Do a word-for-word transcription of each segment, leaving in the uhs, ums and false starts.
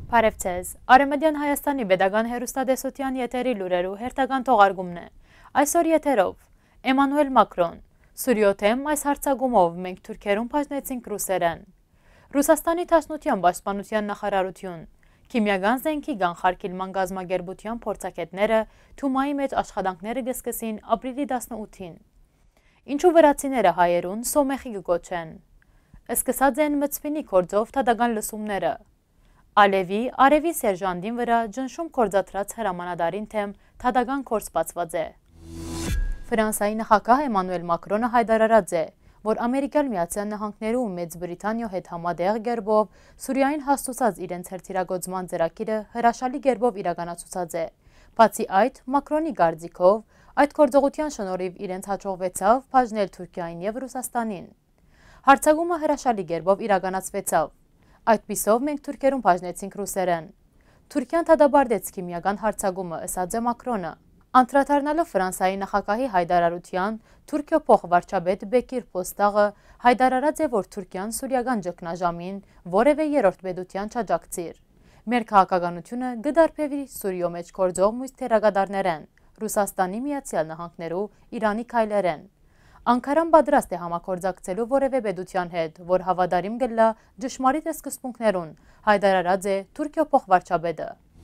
Բարև ձեզ, Արևմտյան Հայաստանի Պետական հեռուստատեսության եթերի լուրերու հերթական թողարկումն է։ Այսօր եթերով Էմանուել Մակրոն, Սուրիոթեմ այս հարցագումով մենք թուրքերուն բաժնեցինք ռուսերեն։ Ռուսաստանի Դաշնության պաշտպանության նախարարություն, քիմիական զենքի կանխարգելման գազագերբության փորձագետները Թումայի մեջ աշխատանքները կսկսին ապրիլի տասնութին։ Ինչու վրացիները հայերուն սոմեխի կգոչեն։ Սկսած են Մծվինի գործով թադական լսումները։ Ալևի արևի սերժանդին վրա ջնշում կործատրած հրամանադարին թեմ թադական կորս բացված է։ Ֆրանսայի նախագահ Էմանուել Մակրոնը հայտարարած է, որ Ամերիկյան Միացյալ Նահանգներու ու Մեծ Բրիտանիա հետ համատեղ գերբով Սուրիային հաստուցած իրենց հերթիրագործման ծրագիրը հրաշալի գերբով իրականացուցած է։ Բացի այդ, Մակրոնի կարծիքով այդ գործողության շնորհիվ իրենց հաջողվեցավ բաժնել Թուրքիային եւ Ռուսաստանին։ Հարցագումը հրաշալի գերբով իրականացվեցավ։ Այդպիսով մենք թուրքերուն բաժնեցինք ռուսերեն։ Թուրքիան թադաբարդեց քիմիական հարցագումը, ըսած է Մակրոնը։ Անդրադառնալով Ֆրանսիայի նախագահի հայտարարության, Թուրքիո փոխվարչապետ Բեկիր Պոստաղը հայտարարած է, որ Թուրքիան սուրիական ճգնաժամին որևէ երրորդ պետության չաջակցիր։ Մեր քաղաքականությունը կդարբևի Սուրիո մեջ գործող մյուս թերագադարներեն, Ռուսաստանի Միացյալ Նահանգներու, Իրանի քայլերեն։ Անկարան պատրաստ է համագործակցելու որևէ պետության հետ, որ հավատարիմ գլա ճշմարիտ սկզբունքներուն, հայտարարած է Թուրքիո փոխվարչապետը։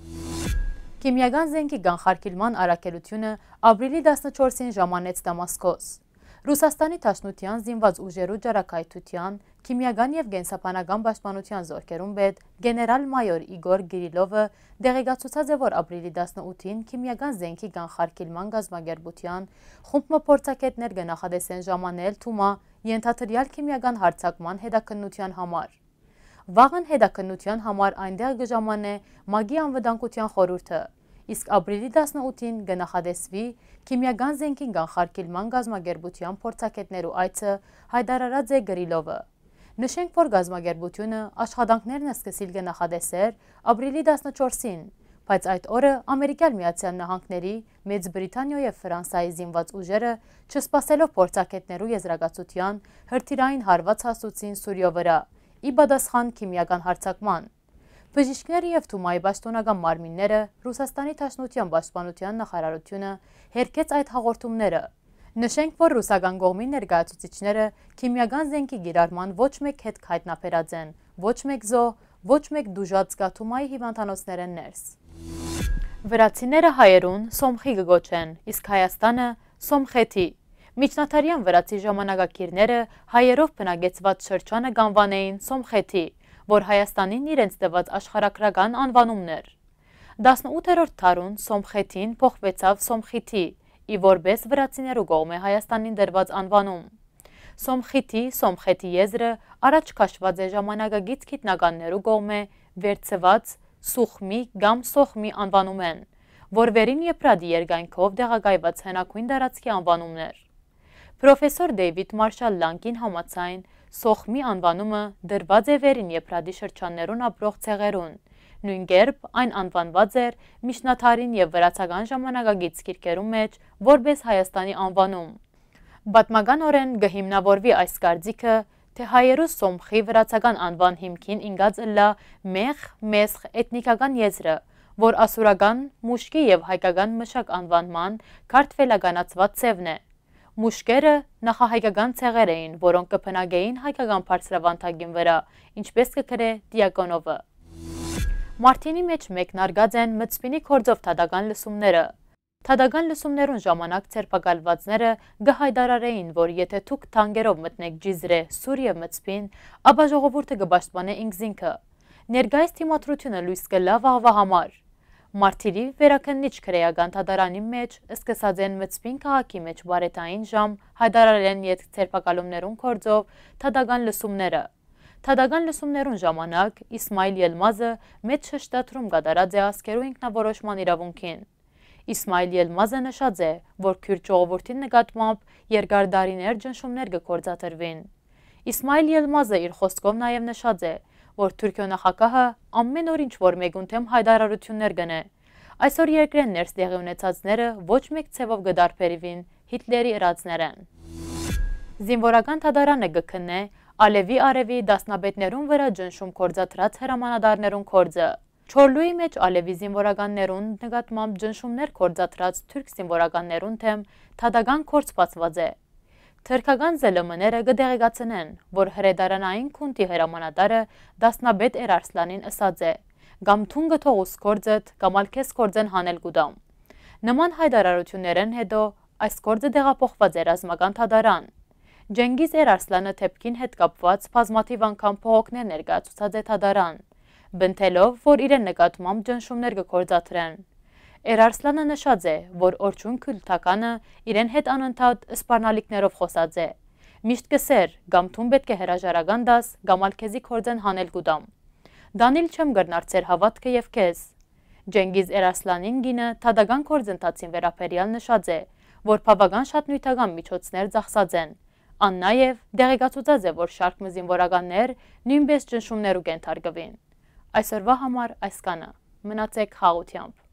Քիմիական զենքի կանխարգելման առաքելությունը ապրիլի տասնչորսին ժամանեց Դամասկոս։ Ռուսաստանի Դաշնության զինված ուժերու ջարակայթության, քիմիական եւ կենսաբանական պաշտպանության զորքերուն պետ գեներալ-մայոր Իգոր Գրիլովը դեղեկացուցած է, որ ապրիլի տասնութին քիմիական զենքի կանխարգելման գազագերբության խումբ փորձագետներ կնախադեսեն ժամանել Թումա ենթադրյալ քիմիական հարձակման հետաքննության համար։ Վաղն հետաքննության համար այնտեղ կժամանե ՄԱԳ-ի անվտանգության խորհուրդը, իսկ ապրիլի տասնութին կնախադեսվի քիմիական զենքի կանխարգելման գազագերբության փորձագետներու այցը, հայտարարած է Գրիլովը։ Նշենք, որ գազագերբությունը աշխատանքներն սկսիլ կնախադեսեր ապրիլի տասնչորսին, բայց այդ օրը Ամերիկյան Միացյալ Նահանգների, Մեծ Բրիտանիա եւ Ֆրանսիայի զինված ուժերը, չսպասելով փորձագետներու եզրակացության, հրթիռային հարված հասուցին Սուրիո վրա, ի պատասխան քիմիական հարձակման։ Բժիշկները եւ Թումայի պաշտոնական մարմինները Ռուսաստանի Դաշնության պաշտպանության նախարարությունը հերքեց այդ հաղորդումները։ Նշենք, որ ռուսական կողմի ներկայացուցիչները քիմիական զենքի գիրառման ոչ մեկ հետ հայտնաբերած են, ոչ մեկ զոհ, ոչ մեկ դուժած կա Թումայի հիվանդանոցներեն ներս։ Վրացիները հայերուն սոմխի կգոչեն, իսկ Հայաստանը սոմխեթի։ Միջնադարյան վրացի ժամանակակիրները հայերով բնագեցված շրջանը կանվանեին սոմխեթի, որ Հայաստանին իրենց տված աշխարհագրական անվանումն էր։ տասնութերորդ դարուն սոմխեթին փոխվեցավ սոմխիթի, ի որպես վրացիներու կողմէ Հայաստանին դրված անվանում։ Սոմխիթի, սոմխեթի եզրը առաջ քաշված է ժամանակագից գիտնականներու կողմէ վերցված սուխմի կամ սոխմի անվանումեն, որ վերին Եփրատի երկայնքով դեղագայված հնագույն տարածքի անվանումն էր։ Պրոֆեսոր Դեյվիդ Մարշալ Լանկին համաձայն սոխմի անվանումը դրված է վերին Եփրատի շրջաններուն ապրող ցեղերուն, նույն կերպ այն անվանված էր միջնադարին եւ վրացական ժամանակագից գիրքերու մեջ որպես Հայաստանի անվանում։ Պատմականորեն կհիմնավորվի այս կարծիքը, թե հայերու սոմխի վրացական անվան հիմքին ինգած ըլլա մեխ մեսխ էթնիկական եզրը, որ ասուրական մուշկի եւ հայկական մշակ անվանման քարտվելականացված ցևն է։ Մուշկերը նախահայկական ցեղեր էին, որոնք կփնագեին հայկական բարձրավանդակին վրա, ինչպես կգրե Դիակոնովը։ Մարտինի մեջ մեկնարկած են Մծվինի գործով թադական լսումները։ Թադական լսումներուն ժամանակ ցերպակալվածները կհայտարարեին, որ եթե դուք թանկերով մտնեք Ջիզրե, Սուրիա Մծվին, ապա ժողովուրդը կպաշտպանե ինքզինքը։ Ներկայիս թիմադրությունը լույս կլա վաղվա համար։ Մարտիրի վերաքննիչ քրեական թադարանի մեջ սկսած են Մծվին քաղաքի մեջ բարետային ժամ հայտարարել են յետ ցերպակալումներուն գործով թադական լսումները։ Թադական լսումներուն ժամանակ Իսմայիլ Ելմազը մեծ շշտադրում կատարած է ազգերու ինքնավորոշման իրավունքին։ Իսմայիլ Ելմազը նշած է, որ քուրդ ժողովրդի նկատմամբ երկար դարիներ ճնշումներ կգործադրվին։ Իսմայիլ Ելմազը իր խոսքով նաև նշած է, որ Թուրքիո նախագահը ամեն օր ինչ որ մեկուն թեմ հայտարարություններ գնե։ Այսօր երկրեն ներս տեղի ունեցածները ոչ մեկ ցևով կդարբերվին Հիտլերի ըրածներեն։ Զինվորական թադարանը կքննե Ալևի արևի դասնապետներուն վրա ջնշում կործատրած հրամանադարներուն կորձը։ Չորլուի մեջ Ալևի զինվորականներուն նկատմամբ ճնշումներ կործադրած թուրք զինվորականներուն թեմ թադական կորց բացված է։ Թրքական զելմները կդեղեկացնեն, որ հրեդարանային քունտի հրամանատարը դասնաբեդ Էրարսլանին ըսած է, կամ թունգը թողուս կորձդ, կամ ալքես կորձեն հանել գուդամ։ Նման հայտարարություններն հետո այս կորձը դեղափոխված է ռազմական թադարան։ Ջենգիզ Էրարսլանը թեփքին հետ կապված բազմաթիվ անգամ փողոքներ ներկայացուցած է թադարան, բնթելով, որ իրեն նկատմամբ ճնշումներ կկործադրեն։ Էրարսլանը նշած է, որ Օրչուն Քյուրթականը իրեն հետ անընդհատ սպառնալիքներով խոսած է։ Միշտ կսեր, կամ թուն պետք է հրաժարական դաս, կամ ալքեզի կորձեն հանել գուդամ։ Դանիլ չեմ գրնարցեր հավատքը եւ քեզ։ Ջենգիզ Էրարսլանին գինը թադական կորձընթացին վերաբերյալ նշած է, որ բավական շատ նյութական միջոցներ ծախսած են։ Ան նաեւ դեղեկացուցած է, որ շարք զինվորականներ նույնպես ճնշումներու կենթարկվին։ Այսօրվա համար այսքանը։ Մնացեք խաղաղությամբ։